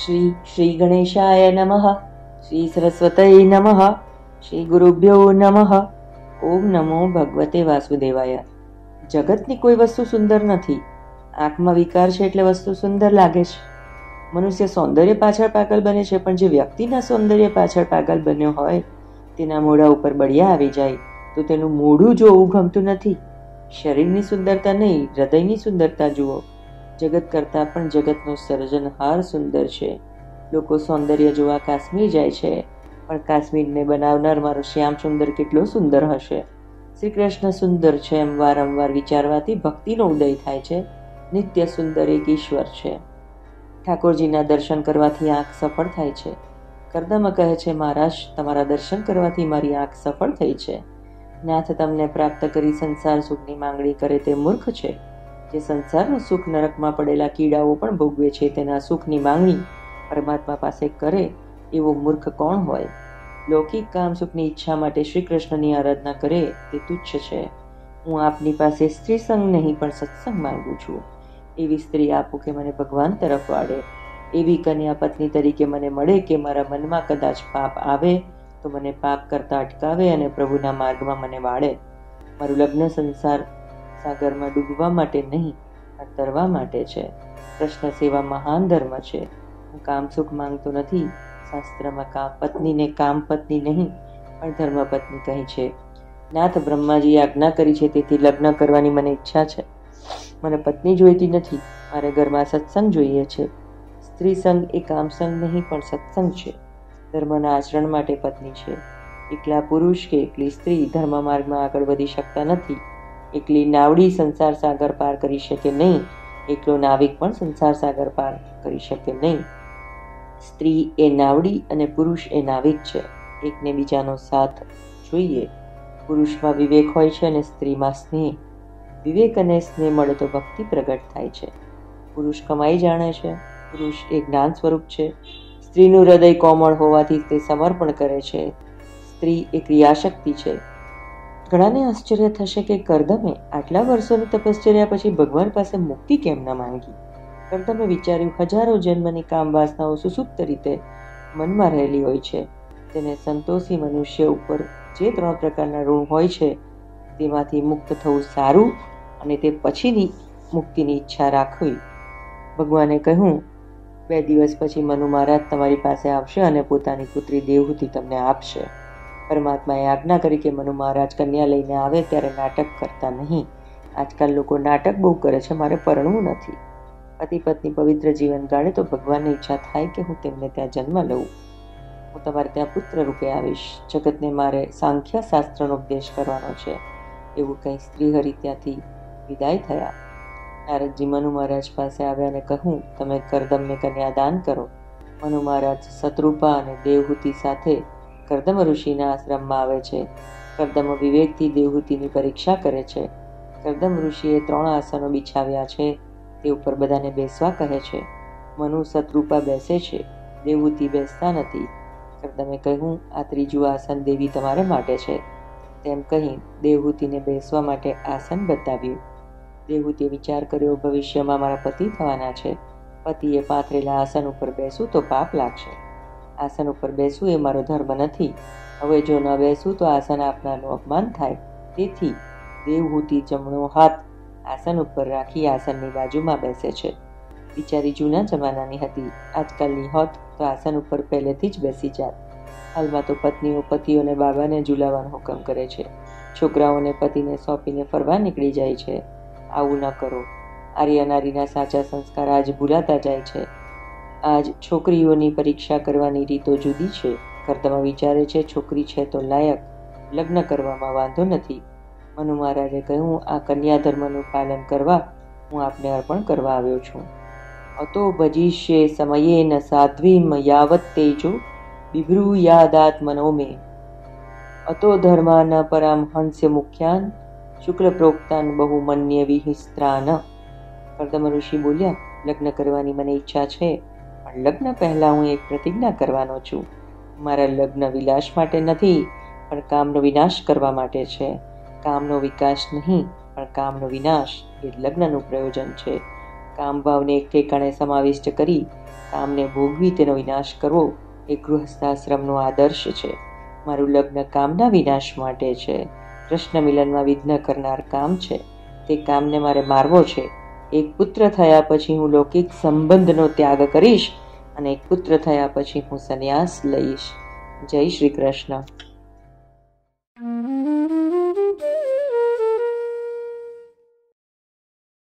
શ્રી ગણેશાય નમઃ. શ્રી સરસ્વતય નમઃ. શ્રી ગુરુભ્યો નમઃ. ઓમ નમો ભગવતે વાસુદેવાય. જગતની કોઈ વસ્તુ સુંદર નથી. આંખમાં વિકાર છે એટલે વસ્તુ સુંદર લાગે છે. મનુષ્ય સૌંદર્ય પાછળ પાગલ બને છે, પણ જે વ્યક્તિના સૌંદર્ય પાછળ પાગલ બન્યો હોય તેના મોઢા ઉપર બળિયા આવી જાય તો તેનું મોઢું જોવું ગમતું નથી. શરીરની સુંદરતા નહીં, હૃદયની સુંદરતા જુઓ. જગત કરતાં પણ જગતનો સર્જનહાર સુંદર છે. લોકો સૌંદર્ય જોવા કાશ્મીર જાય છે, પણ કાશ્મીરને બનાવનાર મારો શ્યામ સુંદર કેટલો સુંદર હશે. શ્રી કૃષ્ણ સુંદર છે એમ વારંવાર વિચારવાથી ભક્તિનો ઉદય થાય છે. નિત્ય સુંદર એક ઈશ્વર છે. ઠાકોરજીના દર્શન કરવાથી આંખ સફળ થાય છે. કરદમ કહે છે, મહારાજ તમારા દર્શન કરવાથી મારી આંખ સફળ થઈ છે. નાથ તમને પ્રાપ્ત કરી સંસાર સુખની માંગણી કરે તે મૂર્ખ છે. જે સંસારનું સુખ નરકમાં પડેલા કીડાઓ પણ ભોગવે છે તેના સુખની માંગણી પરમાત્મા પાસે કરે એવો મૂર્ખ કોણ હોય? લૌકિક કામ સુખની ઈચ્છા માટે શ્રી કૃષ્ણની આરાધના કરે તે તુચ્છ છે. હું આપની પાસે સ્ત્રી સંગ નહીં પણ સત્સંગ માંગુ છું. એવી સ્ત્રી આપો કે મને ભગવાન તરફ વાળે. એવી કન્યા પત્ની તરીકે મને મળે કે મારા મનમાં કદાચ પાપ આવે તો મને પાપ કરતા અટકાવે અને પ્રભુના માર્ગમાં મને વાળે. મારું લગ્ન સંસાર સાગરમાં ડૂબવા માટે નહીં પણ તરવા માટે છે. કૃષ્ણ સેવા મહાન ધર્મ છે. હું કામ સુખ માંગતો નથી. શાસ્ત્રમાં પત્નીને કામ પત્ની નહીં પણ ધર્મપત્ની કહી છે. નાથ બ્રહ્માજીએ આજ્ઞા કરી છે, તેથી લગ્ન કરવાની મને ઈચ્છા છે. મને પત્ની જોઈતી નથી, મારે ઘરમાં સત્સંગ જોઈએ છે. સ્ત્રી સંગ એ કામ સંગ નહીં પણ સત્સંગ છે. ધર્મના આચરણ માટે પત્ની છે. એકલા પુરુષ કે એકલી સ્ત્રી ધર્મ માર્ગમાં આગળ વધી શકતા નથી. એકલી નાવડી સંસાર સાગર પાર કરી શકે નહીં. એકલો નાવિક પણ સંસાર સાગર પાર કરી શકે નહીં. સ્ત્રી એ નાવડી અને પુરુષ એ નાવિક છે. એકને બીજાનો સાથ જોઈએ. પુરુષમાં વિવેક હોય છે અને સ્ત્રીમાં સ્નેહ. વિવેક અને સ્નેહ મળે તો ભક્તિ પ્રગટ થાય છે. પુરુષ કમાઈ જાણે છે. પુરુષ એ જ્ઞાન સ્વરૂપ છે. સ્ત્રીનું હૃદય કોમળ હોવાથી તે સમર્પણ કરે છે. સ્ત્રી એ ક્રિયાશક્તિ છે. ઘણાને આશ્ચર્ય થશે કે કરદમે આટલા વર્ષોની તપશ્ચર્યા પછી ભગવાન પાસે મુક્તિ કેમ ન માંગી. કરદમે વિચાર્યું, હજારો જન્મની કામ વાસનાઓ સુસુપ્ત રીતે મનમાં રહેલી હોય છે. તેને સંતોષી મનુષ્ય ઉપર જે 3 પ્રકારના ઋણ હોય છે તેમાંથી મુક્ત થવું સારું અને તે પછીની મુક્તિની ઈચ્છા રાખવી. ભગવાને કહ્યું, 2 દિવસ પછી મનુ મહારાજ તમારી પાસે આવશે અને પોતાની પુત્રી દેવહૂતિ તમને આપશે. પરમાત્માએ આજ્ઞા કરી કે મનુ મહારાજ કન્યા લઈને આવે ત્યારે નાટક કરતા નહીં. આજકાલ લોકો નાટક બહુ કરે છે. મારે પરણવું નથી. પતિ પત્ની પવિત્ર જીવન ગાળે તો ભગવાનની ઈચ્છા થાય કે હું તેમને ત્યાં જન્મ લઉં. હું તમારે ત્યાં પુત્ર રૂપે આવીશ. જગતને મારે સાંખ્ય શાસ્ત્રનો ઉપદેશ કરવાનો છે. એવું કંઈ શ્રીહરિ ત્યાંથી વિદાય થયા. નારદજી મનુ મહારાજ પાસે આવ્યા અને કહ્યું, તમે કરદમને કન્યા દાન કરો. મનુ મહારાજ શત્રુપા અને દેવહૂતિ સાથે કરદમ ઋષિના આશ્રમમાં આવે છે. કરદમ વિવેકથી દેવહૂતિની પરીક્ષા કરે છે. કરદમ ઋષિએ 3 આસનો બિછાવ્યા છે. તે ઉપર બધાને બેસવા કહે છે. મનુ શત્રુપા બેસે છે. દેવહૂતિ બેસતા નથી. કરદમે કહ્યું, આ 3જું આસન દેવી તમારે માટે છે. તેમ કહી દેવહૂતિને બેસવા માટે આસન બતાવ્યું. દેવહૂતિએ વિચાર કર્યો, ભવિષ્યમાં મારા પતિ થવાના છે. પતિએ પાથરેલા આસન ઉપર બેસું તો પાપ લાગશે. આસન ઉપર બેસવું એ મારો ધર્મ નથી. હવે જો ન બેસું તો આસન આપનારનું અપમાન થાય. તેથી દેવહૂતિ જમણો હાથ આસન ઉપર રાખી આસનની બાજુમાં બેસે છે. બિચારી જૂના જમાનાની હતી. આજકાલની હોત તો આસન ઉપર પહેલેથી જ બેસી જાત. હાલમાં તો પત્નીઓ પતિઓને બાબાને ઝૂલાવવાનો હુકમ કરે છે. છોકરાઓને પતિને સોંપીને ફરવા નીકળી જાય છે. આવું ન કરો. આર્ય નારીના સાચા સંસ્કાર આજ ભૂલાતા જાય છે. આજ છોકરીઓની પરીક્ષા કરવાની રીતો જુદી છે. કરદમ વિચારે છે, છોકરી છે તો લાયક, લગ્ન કરવામાં વાંધો નથી. મનુ મહારાજે કહ્યું, આ કન્યા ધર્મનું પાલન કરવા હું આપને અર્પણ કરવા આવ્યો છું. અતો ભજીષ્યે સમયેન સાધ્વીમ યાવત તેજો બિભ્રૂયાદાત્મનો મે અતો ધર્માન પરામ હંસ્ય મુખ્યાન શુક્લ પ્રોક્તાન બહુમન્ય વિહિસ્ત્રાન. કરદમ ઋષિ બોલ્યા, લગ્ન કરવાની મને ઈચ્છા છે, પણ લગ્ન પહેલા હું એક પ્રતિજ્ઞા કરવાનો છું. મારા લગ્ન વિલાસ માટે નથી પણ કામનો વિનાશ કરવા માટે છે. કામનો વિકાસ નહીં પણ કામનો વિનાશ એ લગ્નનું પ્રયોજન છે. કામ ભાવને એક ઠેકાણે સમાવિષ્ટ કરી કામને ભોગવી તેનો વિનાશ કરવો એ ગૃહસ્થાશ્રમનો આદર્શ છે. મારું લગ્ન કામના વિનાશ માટે છે. કૃષ્ણ મિલનમાં વિઘ્ન કરનાર કામ છે. તે કામને મારે મારવો છે. એક પુત્ર થયા પછી હું લૌકિક સંબંધનો ત્યાગ કરીશ અને એક પુત્ર થયા પછી હું સંન્યાસ લઈશ. જય શ્રી કૃષ્ણ.